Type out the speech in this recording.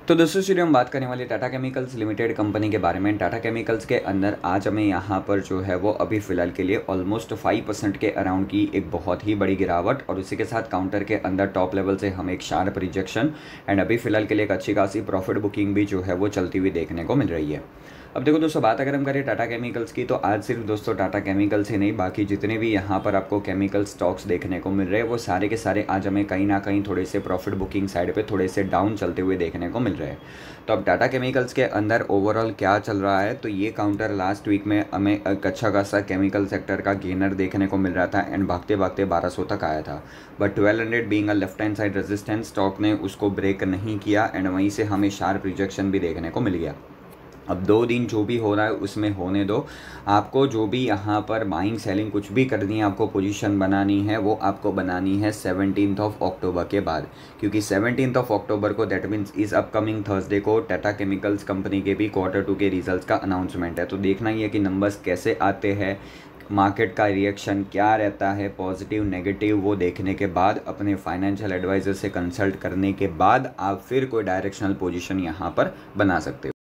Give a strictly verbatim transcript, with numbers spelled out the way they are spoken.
तो दोस्तों चलिए हम बात करने वाले टाटा केमिकल्स लिमिटेड कंपनी के बारे में। टाटा केमिकल्स के अंदर आज हमें यहाँ पर जो है वो अभी फ़िलहाल के लिए ऑलमोस्ट फाइव परसेंट के अराउंड की एक बहुत ही बड़ी गिरावट, और उसी के साथ काउंटर के अंदर टॉप लेवल से हमें एक शार्प रिजेक्शन एंड अभी फ़िलहाल के लिए एक अच्छी खासी प्रॉफिट बुकिंग भी जो है वो चलती हुई देखने को मिल रही है। अब देखो दोस्तों, बात अगर हम करें टाटा केमिकल्स की, तो आज सिर्फ दोस्तों टाटा केमिकल्स ही नहीं, बाकी जितने भी यहाँ पर आपको केमिकल स्टॉक्स देखने को मिल रहे हैं वो सारे के सारे आज हमें कहीं ना कहीं थोड़े से प्रॉफिट बुकिंग साइड पे थोड़े से डाउन चलते हुए देखने को मिल रहे हैं। तो अब टाटा केमिकल्स के अंदर ओवरऑल क्या चल रहा है, तो ये काउंटर लास्ट वीक में हमें एक अच्छा खासा केमिकल सेक्टर का गेनर देखने को मिल रहा था एंड भागते भागते बारह सौ तक आया था, but twelve hundred being a left hand side resistance, stock ने उसको ब्रेक नहीं किया एंड वहीं से हमें शार्प रिजेक्शन भी देखने को मिल गया। अब दो दिन जो भी हो रहा है उसमें होने दो। आपको जो भी यहाँ पर बाइंग सेलिंग कुछ भी करनी है, आपको पोजीशन बनानी है, वो आपको बनानी है सेवनटीन्थ ऑफ अक्टूबर के बाद, क्योंकि सेवनटीन्थ ऑफ अक्टूबर को दैट मीन्स इस अपकमिंग थर्सडे को टाटा केमिकल्स कंपनी के भी क्वार्टर टू के रिजल्ट्स का अनाउंसमेंट है। तो देखना ही है कि नंबर्स कैसे आते हैं, मार्केट का रिएक्शन क्या रहता है, पॉजिटिव नेगेटिव, वो देखने के बाद अपने फाइनेंशियल एडवाइज़र से कंसल्ट करने के बाद आप फिर कोई डायरेक्शनल पोजीशन यहाँ पर बना सकते हो।